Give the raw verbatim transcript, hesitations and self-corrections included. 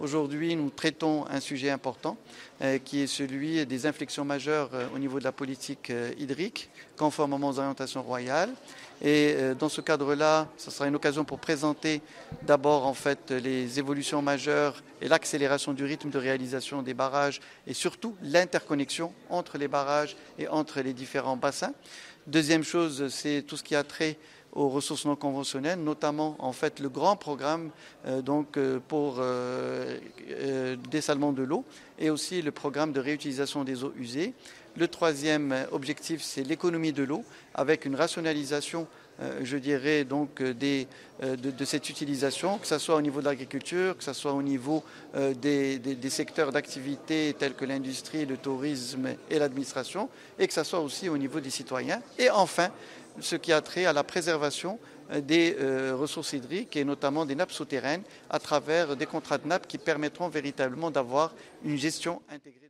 Aujourd'hui, nous traitons un sujet important euh, qui est celui des inflexions majeures euh, au niveau de la politique euh, hydrique, conformément aux orientations royales. Et euh, dans ce cadre-là, ce sera une occasion pour présenter d'abord en fait les évolutions majeures et l'accélération du rythme de réalisation des barrages et surtout l'interconnexion entre les barrages et entre les différents bassins. Deuxième chose, c'est tout ce qui a trait aux ressources non conventionnelles, notamment en fait le grand programme euh, donc euh, pour euh, euh, dessalement de l'eau et aussi le programme de réutilisation des eaux usées. Le troisième objectif, c'est l'économie de l'eau avec une rationalisation, euh, je dirais, donc des, euh, de, de cette utilisation, que ce soit au niveau de l'agriculture, que ce soit au niveau euh, des, des, des secteurs d'activité tels que l'industrie, le tourisme et l'administration, et que ce soit aussi au niveau des citoyens. Et enfin, ce qui a trait à la préservation des euh, ressources hydriques et notamment des nappes souterraines à travers des contrats de nappes qui permettront véritablement d'avoir une gestion intégrée.